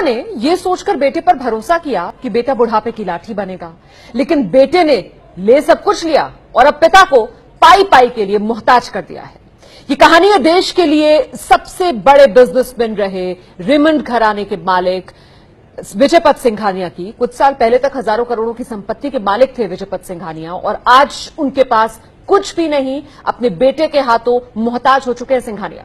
ने यह सोचकर बेटे पर भरोसा किया कि बेटा बुढ़ापे की लाठी बनेगा, लेकिन बेटे ने ले सब कुछ लिया और अब पिता को पाई पाई के लिए मोहताज कर दिया है। ये कहानी है देश के लिए सबसे बड़े बिजनेसमैन रहे रेमंड घराने के मालिक विजयपत सिंघानिया की। कुछ साल पहले तक हजारों करोड़ों की संपत्ति के मालिक थे विजयपत सिंघानिया, और आज उनके पास कुछ भी नहीं, अपने बेटे के हाथों मोहताज हो चुके हैं सिंघानिया।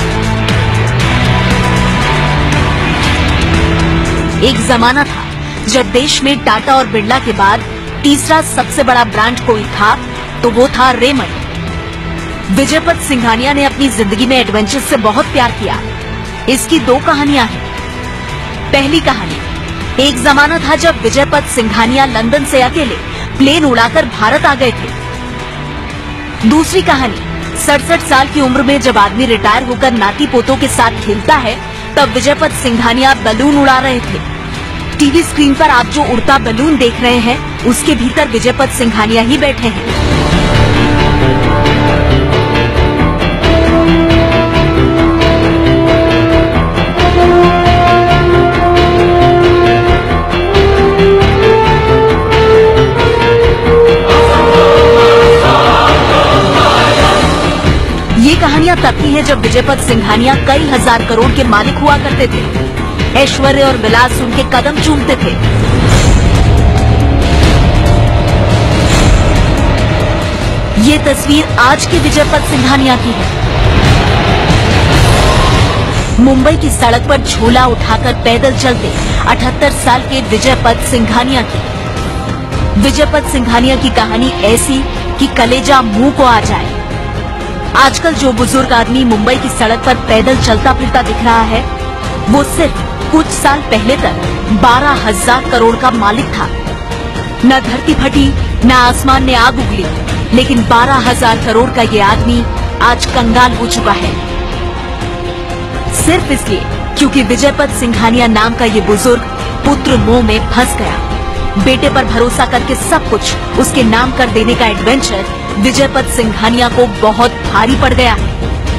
एक जमाना था जब देश में टाटा और बिरला के बाद तीसरा सबसे बड़ा ब्रांड कोई था तो वो था रेमंड। विजयपत सिंघानिया ने अपनी जिंदगी में एडवेंचर से बहुत प्यार किया। इसकी दो कहानियां हैं। पहली कहानी, एक जमाना था जब विजयपत सिंघानिया लंदन से अकेले प्लेन उड़ाकर भारत आ गए थे। दूसरी कहानी, 67 साल की उम्र में जब आदमी रिटायर होकर नाती पोतों के साथ खेलता है तब विजयपत सिंघानिया बलून उड़ा रहे थे। टीवी स्क्रीन पर आप जो उड़ता बलून देख रहे हैं उसके भीतर विजयपत सिंघानिया ही बैठे हैं। ये कहानियां तब की है जब विजयपत सिंघानिया कई हजार करोड़ के मालिक हुआ करते थे। ऐश्वर्य और विलास उनके कदम चूमते थे। ये तस्वीर आज के विजयपत सिंघानिया की है। मुंबई की सड़क पर झोला उठाकर पैदल चलते 78 साल के विजयपत सिंघानिया की। विजयपत सिंघानिया की कहानी ऐसी कि कलेजा मुंह को आ जाए। आजकल जो बुजुर्ग आदमी मुंबई की सड़क पर पैदल चलता फिरता दिख रहा है वो सिर्फ कुछ साल पहले तक 12,000 करोड़ का मालिक था। न धरती फटी न आसमान ने आग उगली, लेकिन 12,000 करोड़ का ये आदमी आज कंगाल हो चुका है। सिर्फ इसलिए क्योंकि विजयपत सिंघानिया नाम का ये बुजुर्ग पुत्र मोह में फंस गया। बेटे पर भरोसा करके सब कुछ उसके नाम कर देने का एडवेंचर विजयपत सिंघानिया को बहुत भारी पड़ गया है।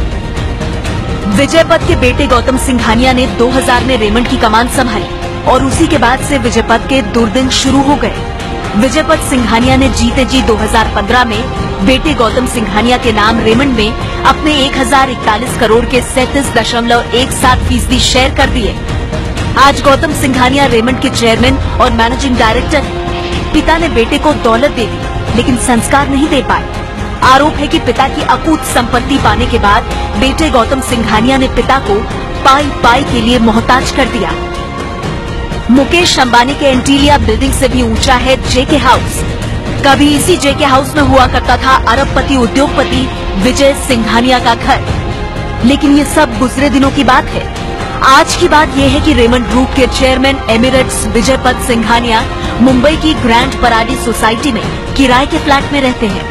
विजयपत के बेटे गौतम सिंघानिया ने 2000 में रेमंड की कमान संभाली और उसी के बाद से विजयपत के दुर्दिन शुरू हो गए। विजयपत सिंघानिया ने जीते जी 2015 में बेटे गौतम सिंघानिया के नाम रेमंड में अपने 1041 करोड़ के 37.17% शेयर कर दिए। आज गौतम सिंघानिया रेमंड के चेयरमैन और मैनेजिंग डायरेक्टर हैं। पिता ने बेटे को दौलत दे दी लेकिन संस्कार नहीं दे पाए। आरोप है कि पिता की अकूत संपत्ति पाने के बाद बेटे गौतम सिंघानिया ने पिता को पाई पाई के लिए मोहताज कर दिया। मुकेश अंबानी के एंटीलिया बिल्डिंग से भी ऊंचा है जेके हाउस। कभी इसी जेके हाउस में हुआ करता था अरबपति उद्योगपति विजय सिंघानिया का घर, लेकिन ये सब गुजरे दिनों की बात है। आज की बात यह है कि रेमंड ग्रुप के चेयरमैन एमिरेट्स विजयपत सिंघानिया मुंबई की ग्रैंड पराडी सोसाइटी में किराए के फ्लैट में रहते हैं।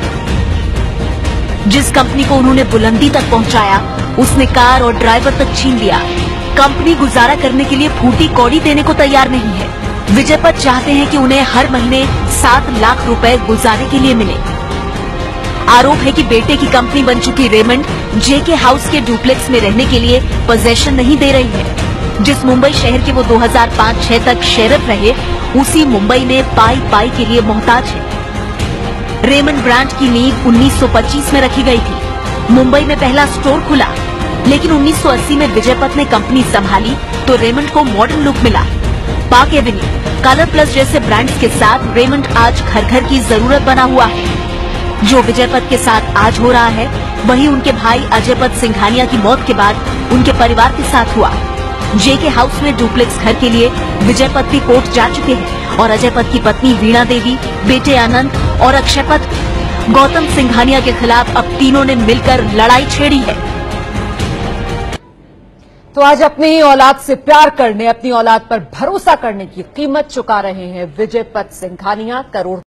जिस कंपनी को उन्होंने बुलंदी तक पहुंचाया उसने कार और ड्राइवर तक छीन लिया। कंपनी गुजारा करने के लिए फूटी कौड़ी देने को तैयार नहीं है। विजयपत चाहते हैं कि उन्हें हर महीने 7 लाख रुपए गुजारे के लिए मिले। आरोप है कि बेटे की कंपनी बन चुकी रेमंड जेके हाउस के डुप्लेक्स में रहने के लिए पोजेशन नहीं दे रही है। जिस मुंबई शहर के वो 2005-06 तक शेरिफ रहे उसी मुंबई में पाई पाई के लिए मोहताज है। रेमंड ब्रांड की नींव 1925 में रखी गई थी। मुंबई में पहला स्टोर खुला, लेकिन 1980 में विजयपत ने कंपनी संभाली तो रेमंड को मॉडर्न लुक मिला। पार्क एवेन्यू, कलर प्लस जैसे ब्रांड्स के साथ रेमंड आज घर घर की जरूरत बना हुआ है। जो विजयपत के साथ आज हो रहा है वही उनके भाई अजयपत सिंघानिया की मौत के बाद उनके परिवार के साथ हुआ। जेके हाउस में डुप्लेक्स घर के लिए विजयपत भी कोर्ट जा चुके हैं और अजयपत की पत्नी वीणा देवी, बेटे आनंद और अक्षयपत गौतम सिंघानिया के खिलाफ अब तीनों ने मिलकर लड़ाई छेड़ी है। तो आज अपनी ही औलाद से प्यार करने, अपनी औलाद पर भरोसा करने की कीमत चुका रहे हैं विजयपत सिंघानिया। करोड़